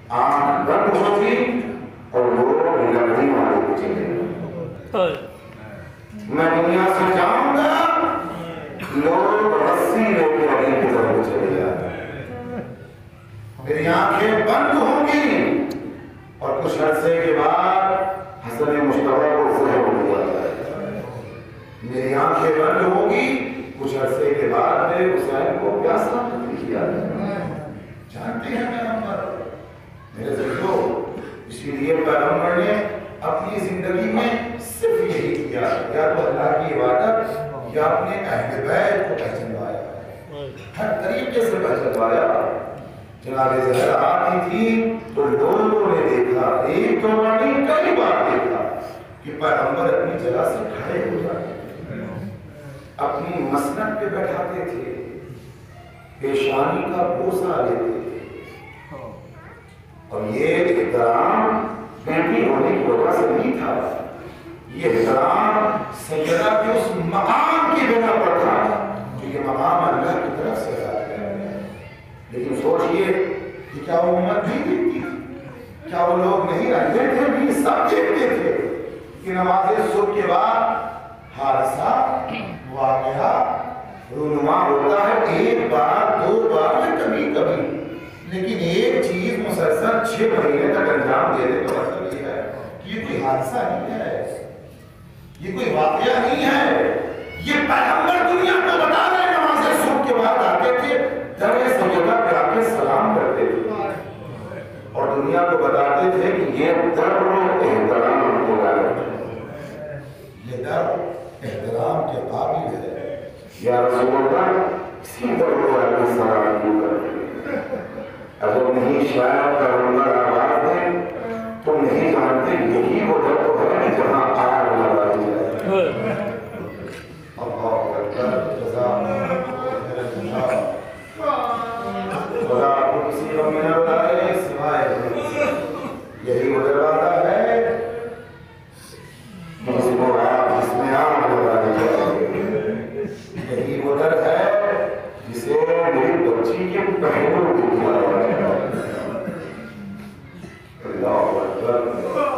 آنکھ بند ہوتی اور لوگ لڑنے والے کو چلے گئے. میں دنیا سے جاؤں گا، لوگ رسی لے کے علی کی طرف چلے جاتے ہیں. میری آنکھیں بند ہوں گی اور کچھ عرصے کے بعد حسن مشتبہ کو زہر ہو جائے گا. میری آنکھیں بند ہوں گی، کچھ عرصے کے بعد میں حسین کو پیاسا نہیں کیا جانتے ہیں پیغمبر میرے ساتھیوں. اسی لیے پیغمبر نے اپنی زندگی میں صرف یہی کیا، یا تو اللہ کی عبادت یا اپنے اہل بیت کو پہچنوایا، ہر طریقے سے پہچنوایا. جناب زہرا آتی تھی تو لوگوں نے دیکھا، ایک دو بار نہیں کئی بار دیکھا کہ پیغمبر اپنی جگہ سے کھڑے ہو جاتے تھے، اپنی مسند پہ بیٹھاتے تھے، پیشانی کا بوسہ لیتے تھے. اور یہ احترام بیٹی ہونے کی وجہ سے نہیں تھا، یہ احترام سیدہ کے اس مقام کی بنا پر تھا جو یہ مقام اللہ کی طرف سے آیا. لیکن سوچئے کہ کیا وہ امت نہیں دیکھتی تھی؟ کیا وہ لوگ نہیں رہتے تھے؟ بھی سب دیکھتے تھے کہ نماز صبح کے بعد حادثہ واقعہ رونما ہوتا ہے، ایک بار دو بار یا کبھی کبھی، لیکن ایک چیز مسلسل 6 مہینے تک انجام دے دے تو مطلب یہ ہے کہ یہ کوئی حادثہ نہیں ہے، یہ کوئی واقعہ نہیں ہے. یہ پیغمبر دنیا کو بتا رہے نماز صبح کے بعد آتے تھے، درے سجدہ پہ آ کے سلام کرتے تھے اور دنیا کو بتاتے تھے کہ یہ در احترام کو لائق ہے، یہ در احترام کے قابل ہے. یا رسول اللہ اسی در کو آ کے سلام کیوں کرتے ہیں؟ اگر نہیں شاید پیغمبر آواز دیں تو نہیں جانتے یہی وہ در تو ہے جہاں آگ لگائی جائے. اللہ اکبر. خدا کو کسی کو میں نہ بتائے سوائے یہی وہ دروازہ ہے جس میں آگ لگائی جائے. یہی وہ در ہے جسے میری بچی کے پہلو دکھا رہا ہے. اللہ اکبر.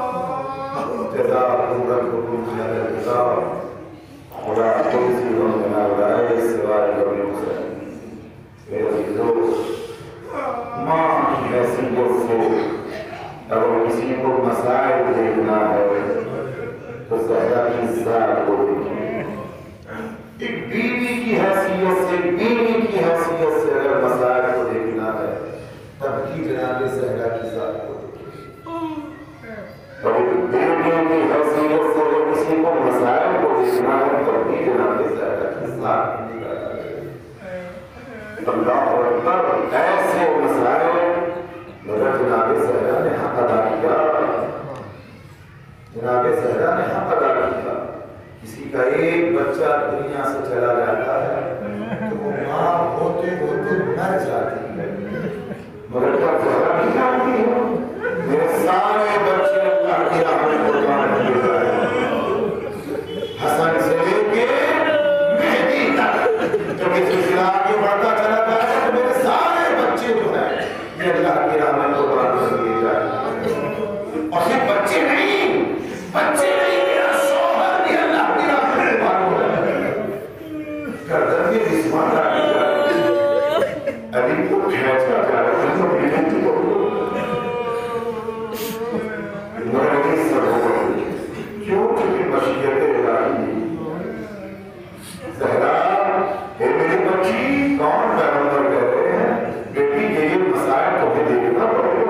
جزاکم ربکم خیر الجزاء. خدا کو کسی کو میں نہ بتائے سوائے حسین. میرے عزیزو، ماں کی حیثیت سے اگر کسی کو مسائل دیکھنا ہے تو زہرا کی ذات کو دیکھیں. ایک بیوی کی حیثیت سے، بیوی کی حیثیت سے اگر مسائل کو دیکھنا ہے تب بھی جناب زہرا کی ذات کو دیکھیں. اور ایک بیوی کی حیثیت سے اگر کسی کو مسائل کو دیکھنا ہے تب بھی جناب زہرا کی ذات کو دیکھیں. اللہ اکبر. ایسے مسائل مگر جناب زہرا نے حق ادا کیا، جناب زہرا نے حق ادا کیا. کسی کا ایک بچہ دنیا سے چلا جاتا ہے تو وہ ماں ہوتے ہوتے مر جاتی ہے، مگر کیا زہرا نہیں جانتی ہے میرے سارے بچے اللہ کی راہ میں قربان کیے جائیں. حسن سے لے کے مہدی تک جب یہ سلسلہ آگے بڑھتا چلا جائے تو میرے سارے بچے جو ہیں یہ اللہ کی راہ میں قربان کر دیے جائیں. اور یہ بچے نہیں، بچے نہیں، میرا شوہر بھی اللہ کی راہ میں قربان ہو رہا ہے. گردن کے جسمان رکھی جائے، علی کو کھینچا جائے، کیوں کہ مشیت الہی. زہرا اے میری بچی، کون پیغمبر کہہ رہے ہیں بیٹی یہ مسائل تمہیں دیکھنا پڑے گا.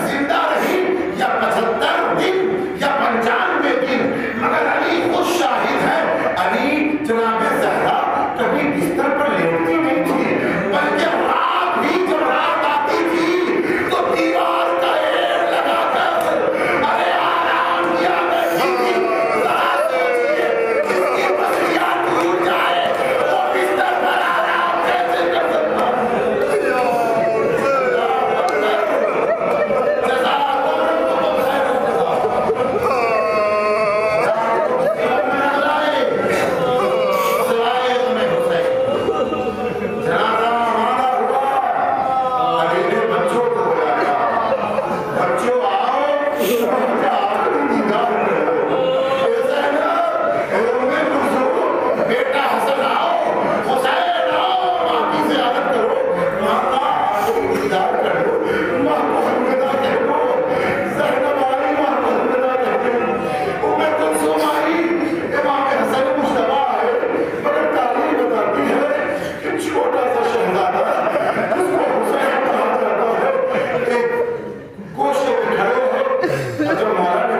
زندہ رہی یا 75 دن یا 95 دن، مگر علی خود شاہد ہے، علی جناب زہرا کبھی بستر پر لیٹتی نہیں تھی، بلکہ رات بھی جب رات آتی تھی تو دیوار کا ایڑ لگا کر ارے آرام کیا کرتی تھی۔ ذرا سوچیے کس کی پسلیاں ٹوٹ جائے وہ بستر پر آرام کیسے کر سکتا ہے؟ جب مولانا